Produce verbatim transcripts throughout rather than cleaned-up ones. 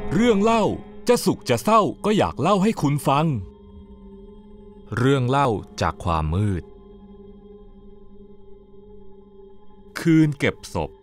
เรื่องเล่าจะสุขจะเศร้าก็อยากเล่าให้คุณฟังเรื่องเล่าจากความมืดคืนเก็บศพ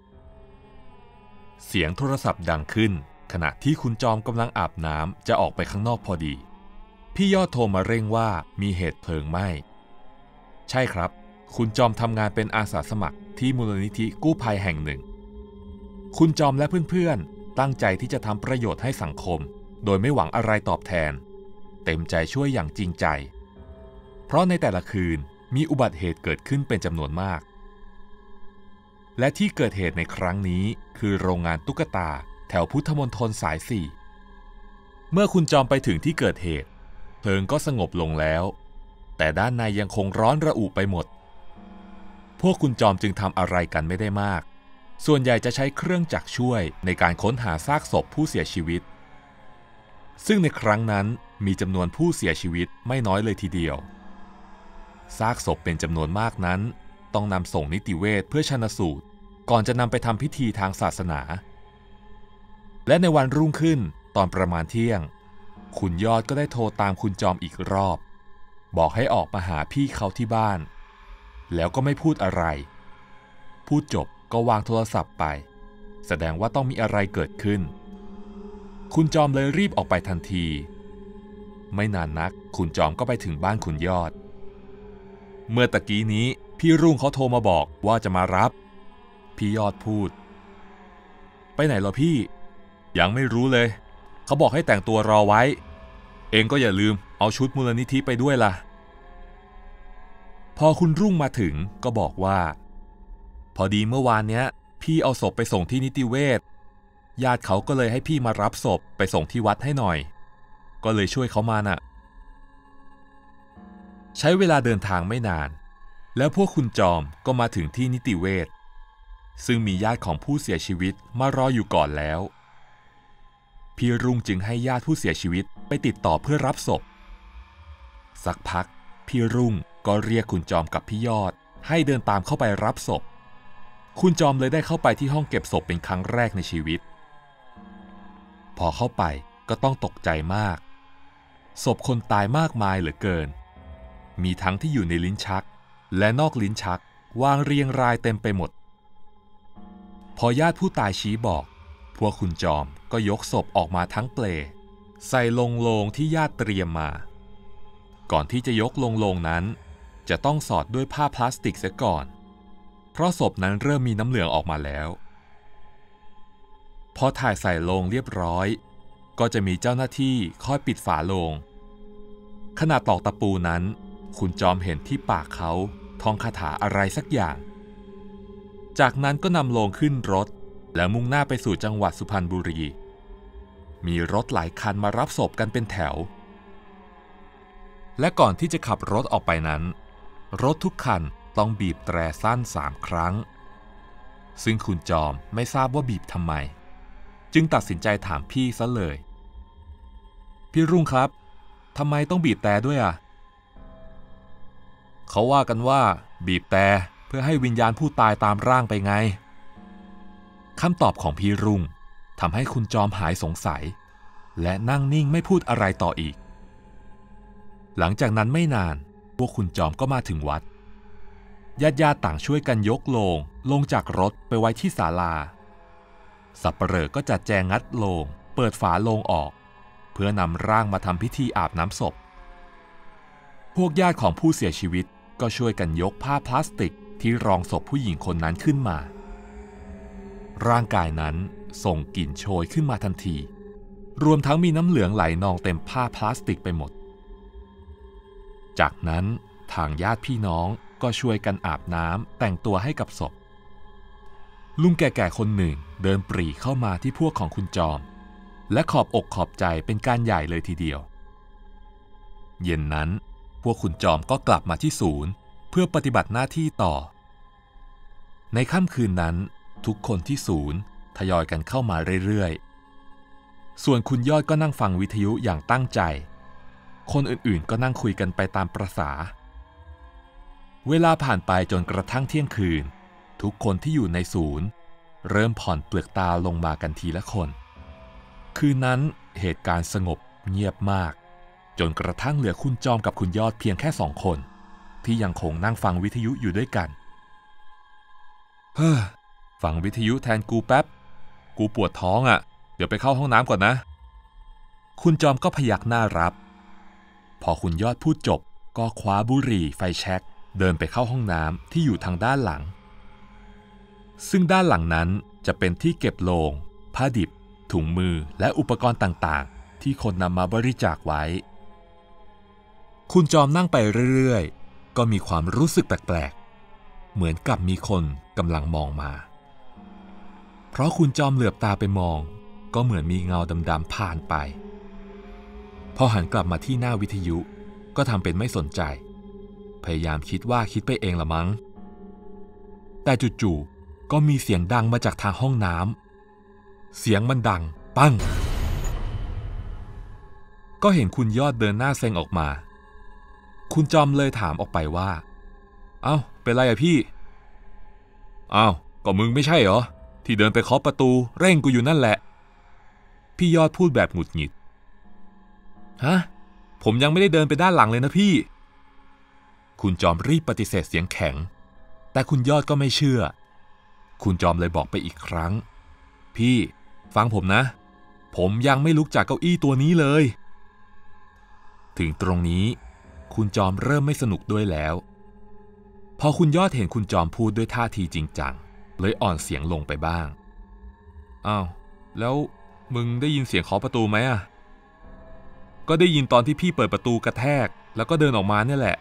เสียงโทรศัพท์ดังขึ้นขณะที่คุณจอมกำลังอาบน้ำจะออกไปข้างนอกพอดีพี่ยอดโทรมาเร่งว่ามีเหตุเพลิงไหม้ใช่ครับคุณจอมทำงานเป็นอาสาสมัครที่มูลนิธิกู้ภัยแห่งหนึ่งคุณจอมและเพื่อนๆตั้งใจที่จะทำประโยชน์ให้สังคมโดยไม่หวังอะไรตอบแทนเต็มใจช่วยอย่างจริงใจเพราะในแต่ละคืนมีอุบัติเหตุเกิดขึ้นเป็นจำนวนมากและที่เกิดเหตุในครั้งนี้คือโรงงานตุ๊กตาแถวพุทธมณฑลสายสี่เมื่อคุณจอมไปถึงที่เกิดเหตุเพลิงก็สงบลงแล้วแต่ด้านในยังคงร้อนระอุไปหมดพวกคุณจอมจึงทำอะไรกันไม่ได้มากส่วนใหญ่จะใช้เครื่องจักรช่วยในการค้นหาซากศพผู้เสียชีวิตซึ่งในครั้งนั้นมีจำนวนผู้เสียชีวิตไม่น้อยเลยทีเดียวซากศพเป็นจำนวนมากนั้นต้องนำส่งนิติเวชเพื่อชันสูตรก่อนจะนำไปทำพิธีทางศาสนาและในวันรุ่งขึ้นตอนประมาณเที่ยงคุณยอดก็ได้โทรตามคุณจอมอีกรอบบอกให้ออกมาหาพี่เขาที่บ้านแล้วก็ไม่พูดอะไรพูดจบก็วางโทรศัพท์ไปแสดงว่าต้องมีอะไรเกิดขึ้นคุณจอมเลยรีบออกไปทันทีไม่นานนักคุณจอมก็ไปถึงบ้านคุณยอดเมื่อตะกี้นี้พี่รุ่งเขาโทรมาบอกว่าจะมารับพี่ยอดพูดไปไหนเหรอพี่ยังไม่รู้เลยเขาบอกให้แต่งตัวรอไว้เองก็อย่าลืมเอาชุดมูลนิธิไปด้วยล่ะพอคุณรุ่งมาถึงก็บอกว่าพอดีเมื่อวานเนี้ยพี่เอาศพไปส่งที่นิติเวชญาติเขาก็เลยให้พี่มารับศพไปส่งที่วัดให้หน่อยก็เลยช่วยเขามาน่ะใช้เวลาเดินทางไม่นานแล้วพวกคุณจอมก็มาถึงที่นิติเวชซึ่งมีญาติของผู้เสียชีวิตมารออยู่ก่อนแล้วพี่รุ่งจึงให้ญาติผู้เสียชีวิตไปติดต่อเพื่อรับศพสักพักพี่รุ่งก็เรียกคุณจอมกับพี่ยอดให้เดินตามเข้าไปรับศพคุณจอมเลยได้เข้าไปที่ห้องเก็บศพเป็นครั้งแรกในชีวิตพอเข้าไปก็ต้องตกใจมากศพคนตายมากมายเหลือเกินมีทั้งที่อยู่ในลิ้นชักและนอกลิ้นชักวางเรียงรายเต็มไปหมดพอญาติผู้ตายชี้บอกพวกคุณจอมก็ยกศพออกมาทั้งเปลใส่ลงโลงที่ญาติเตรียมมาก่อนที่จะยกลงโลงนั้นจะต้องสอดด้วยผ้าพลาสติกเสียก่อนเพราะศพนั้นเริ่มมีน้ำเหลืองออกมาแล้วพอถ่ายใส่โลงเรียบร้อยก็จะมีเจ้าหน้าที่คอยปิดฝาโลงขณะตอกตะปูนั้นคุณจอมเห็นที่ปากเขาท่องคาถาอะไรสักอย่างจากนั้นก็นำโลงขึ้นรถแล้วมุ่งหน้าไปสู่จังหวัดสุพรรณบุรีมีรถหลายคันมารับศพกันเป็นแถวและก่อนที่จะขับรถออกไปนั้นรถทุกคันต้องบีบแตรสั้นสามครั้งซึ่งคุณจอมไม่ทราบว่าบีบทำไมจึงตัดสินใจถามพี่ซะเลยพี่รุ่งครับทำไมต้องบีบแตรด้วยอ่ะเขาว่ากันว่าบีบแตรเพื่อให้วิญญาณผู้ตายตามร่างไปไงคำตอบของพี่รุ่งทำให้คุณจอมหายสงสัยและนั่งนิ่งไม่พูดอะไรต่ออีกหลังจากนั้นไม่นานพวกคุณจอมก็มาถึงวัดญาติญาติต่างช่วยกันยกโลงลงจากรถไปไว้ที่ศาลาสับปเหร่อก็จัดแจงงัดโลงเปิดฝาโลงออกเพื่อนำร่างมาทำพิธีอาบน้ำศพพวกญาติของผู้เสียชีวิตก็ช่วยกันยกผ้าพลาสติกที่รองศพผู้หญิงคนนั้นขึ้นมาร่างกายนั้นส่งกลิ่นโชยขึ้นมาทันทีรวมทั้งมีน้ำเหลืองไหลนองเต็มผ้าพลาสติกไปหมดจากนั้นทางญาติพี่น้องก็ช่วยกันอาบน้ำแต่งตัวให้กับศพลุงแก่ๆคนหนึ่งเดินปรีเข้ามาที่พวกของคุณจอมและขอบอกขอบใจเป็นการใหญ่เลยทีเดียวเย็นนั้นพวกคุณจอมก็กลับมาที่ศูนย์เพื่อปฏิบัติหน้าที่ต่อในค่ำคืนนั้นทุกคนที่ศูนย์ทยอยกันเข้ามาเรื่อยๆส่วนคุณยอดก็นั่งฟังวิทยุอย่างตั้งใจคนอื่นๆก็นั่งคุยกันไปตามประสาเวลาผ่านไปจนกระทั่งเที่ยงคืนทุกคนที่อยู่ในศูนย์เริ่มผ่อนเปลือกตาลงมากันทีละคนคืนนั้นเหตุการณ์สงบเงียบมากจนกระทั่งเหลือคุณจอมกับคุณยอดเพียงแค่สองคนที่ยังคงนั่งฟังวิทยุอยู่ด้วยกันเฮ้อฟังวิทยุแทนกูแป๊บกูปวดท้องอ่ะเดี๋ยวไปเข้าห้องน้ำก่อนนะคุณจอมก็พยักหน้ารับพอคุณยอดพูดจบก็คว้าบุหรี่ไฟแช็กเดินไปเข้าห้องน้ำที่อยู่ทางด้านหลังซึ่งด้านหลังนั้นจะเป็นที่เก็บโลงผ้าดิบถุงมือและอุปกรณ์ต่างๆที่คนนำมาบริจาคไว้คุณจอมนั่งไปเรื่อยๆก็มีความรู้สึกแปลกๆเหมือนกับมีคนกำลังมองมาเพราะคุณจอมเหลือบตาไปมองก็เหมือนมีเงาดำๆผ่านไปพอหันกลับมาที่หน้าวิทยุก็ทำเป็นไม่สนใจพยายามคิดว่าคิดไปเองละมั้งแต่จู่ๆก็มีเสียงดังมาจากทางห้องน้ำเสียงมันดังปั้งก็เห็นคุณยอดเดินหน้าเซ็งออกมาคุณจอมเลยถามออกไปว่าเอ้าเป็นไรอะพี่อ้าวก็มึงไม่ใช่เหรอที่เดินไปเคาะประตูเร่งกูอยู่นั่นแหละพี่ยอดพูดแบบหงุดหงิดฮะผมยังไม่ได้เดินไปด้านหลังเลยนะพี่คุณจอมรีบปฏิเสธเสียงแข็งแต่คุณยอดก็ไม่เชื่อคุณจอมเลยบอกไปอีกครั้งพี่ฟังผมนะผมยังไม่ลุกจากเก้าอี้ตัวนี้เลยถึงตรงนี้คุณจอมเริ่มไม่สนุกด้วยแล้วพอคุณยอดเห็นคุณจอมพูดด้วยท่าทีจริงจังเลยอ่อนเสียงลงไปบ้างอ้าวแล้วมึงได้ยินเสียงเคาะประตูไหมอ่ะก็ได้ยินตอนที่พี่เปิดประตูกระแทกแล้วก็เดินออกมาเนี่ยแหละ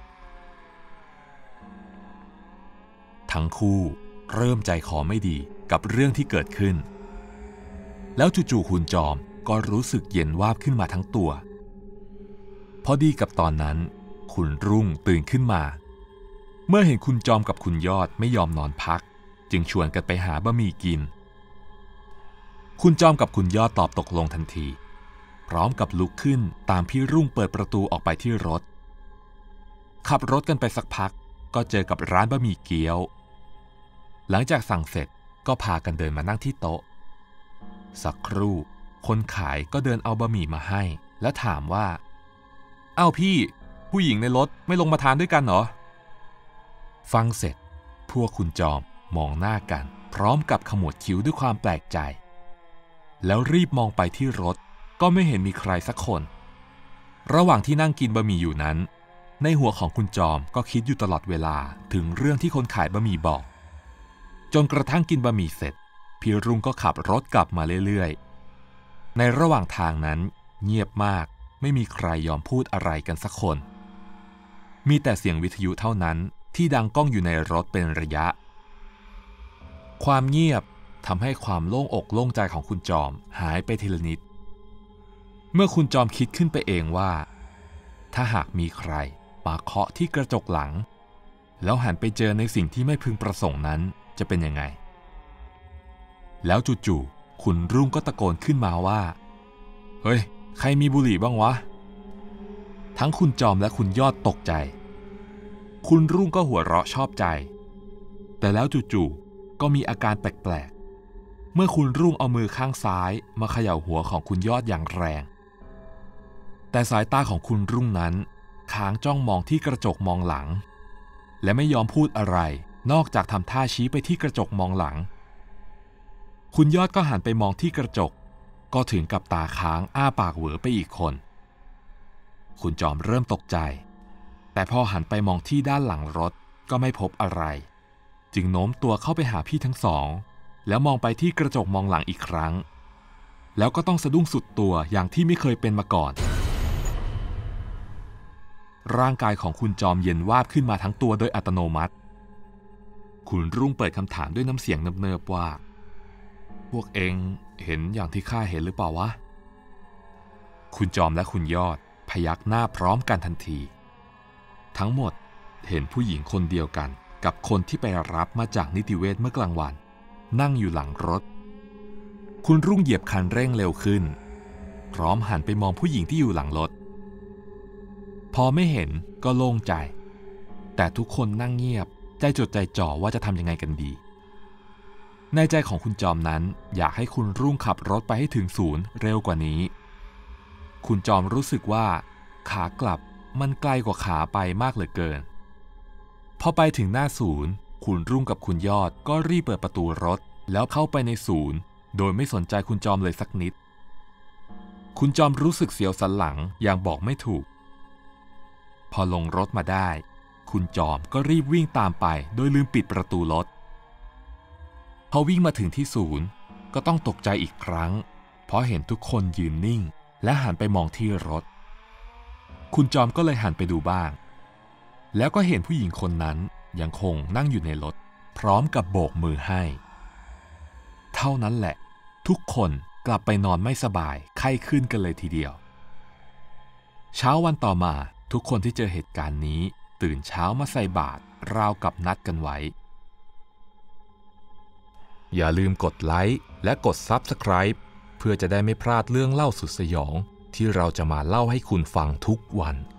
ทั้งคู่เริ่มใจคอไม่ดีกับเรื่องที่เกิดขึ้นแล้วจู่ๆคุณจอมก็รู้สึกเย็นวาบขึ้นมาทั้งตัวพอดีกับตอนนั้นคุณรุ่งตื่นขึ้นมาเมื่อเห็นคุณจอมกับคุณยอดไม่ยอมนอนพักจึงชวนกันไปหาบะหมี่กินคุณจอมกับคุณยอดตอบตกลงทันทีพร้อมกับลุกขึ้นตามพี่รุ่งเปิดประตูออกไปที่รถขับรถกันไปสักพักก็เจอกับร้านบะหมี่เกี๊ยวหลังจากสั่งเสร็จก็พากันเดินมานั่งที่โต๊ะสักครู่คนขายก็เดินเอาบะหมี่มาให้และถามว่าอ้าวพี่ผู้หญิงในรถไม่ลงมาทานด้วยกันเหรอฟังเสร็จพวกคุณจอมมองหน้ากันพร้อมกับขมวดคิ้วด้วยความแปลกใจแล้วรีบมองไปที่รถก็ไม่เห็นมีใครสักคนระหว่างที่นั่งกินบะหมี่อยู่นั้นในหัวของคุณจอมก็คิดอยู่ตลอดเวลาถึงเรื่องที่คนขายบะหมี่บอกจนกระทั่งกินบะหมี่เสร็จพี่รุ่งก็ขับรถกลับมาเรื่อยๆในระหว่างทางนั้นเงียบมากไม่มีใครยอมพูดอะไรกันสักคนมีแต่เสียงวิทยุเท่านั้นที่ดังก้องอยู่ในรถเป็นระยะความเงียบทำให้ความโล่งอกโล่งใจของคุณจอมหายไปทีละนิดเมื่อคุณจอมคิดขึ้นไปเองว่าถ้าหากมีใครมาเคาะที่กระจกหลังแล้วหันไปเจอในสิ่งที่ไม่พึงประสงค์นั้นจะเป็นยังไงแล้วจู่ๆคุณรุ่งก็ตะโกนขึ้นมาว่าเฮ้ยใครมีบุหรี่บ้างวะทั้งคุณจอมและคุณยอดตกใจคุณรุ่งก็หัวเราะชอบใจแต่แล้วจู่ๆก็มีอาการแปลกๆเมื่อคุณรุ่งเอามือข้างซ้ายมาเขย่าหัวของคุณยอดอย่างแรงแต่สายตาของคุณรุ่งนั้นค้างจ้องมองที่กระจกมองหลังและไม่ยอมพูดอะไรนอกจากทำท่าชี้ไปที่กระจกมองหลังคุณยอดก็หันไปมองที่กระจกก็ถึงกับตาค้างอ้าปากเหวอไปอีกคนคุณจอมเริ่มตกใจแต่พอหันไปมองที่ด้านหลังรถก็ไม่พบอะไรจึงโน้มตัวเข้าไปหาพี่ทั้งสองแล้วมองไปที่กระจกมองหลังอีกครั้งแล้วก็ต้องสะดุ้งสุดตัวอย่างที่ไม่เคยเป็นมาก่อนร่างกายของคุณจอมเย็นวาบขึ้นมาทั้งตัวโดยอัตโนมัติคุณรุ่งเปิดคำถามด้วยน้ำเสียงเนิบๆว่าพวกเองเห็นอย่างที่ข้าเห็นหรือเปล่าวะคุณจอมและคุณยอดพยักหน้าพร้อมกันทันทีทั้งหมดเห็นผู้หญิงคนเดียวกันกับคนที่ไปรับมาจากนิติเวชเมื่อกลางวันนั่งอยู่หลังรถคุณรุ่งเหยียบคันเร่งเร็วขึ้นพร้อมหันไปมองผู้หญิงที่อยู่หลังรถพอไม่เห็นก็โล่งใจแต่ทุกคนนั่งเงียบใจจดใจจ่อว่าจะทำยังไงกันดีในใจของคุณจอมนั้นอยากให้คุณรุ่งขับรถไปให้ถึงศูนย์เร็วกว่านี้คุณจอมรู้สึกว่าขากลับมันไกลกว่าขาไปมากเหลือเกินพอไปถึงหน้าศูนย์คุณรุ่งกับคุณยอดก็รีบเปิดประตูรถแล้วเข้าไปในศูนย์โดยไม่สนใจคุณจอมเลยสักนิดคุณจอมรู้สึกเสียวสันหลังอย่างบอกไม่ถูกพอลงรถมาได้คุณจอมก็รีบวิ่งตามไปโดยลืมปิดประตูรถพอวิ่งมาถึงที่ศูนย์ก็ต้องตกใจอีกครั้งเพราะเห็นทุกคนยืนนิ่งและหันไปมองที่รถคุณจอมก็เลยหันไปดูบ้างแล้วก็เห็นผู้หญิงคนนั้นยังคงนั่งอยู่ในรถพร้อมกับโบกมือให้เท่านั้นแหละทุกคนกลับไปนอนไม่สบายไข้ขึ้นกันเลยทีเดียวเช้าวันต่อมาทุกคนที่เจอเหตุการณ์นี้ตื่นเช้ามาใส่บาตรราวกับนัดกันไว้อย่าลืมกดไลค์และกด ซับสไครบ์ เพื่อจะได้ไม่พลาดเรื่องเล่าสุดสยองที่เราจะมาเล่าให้คุณฟังทุกวัน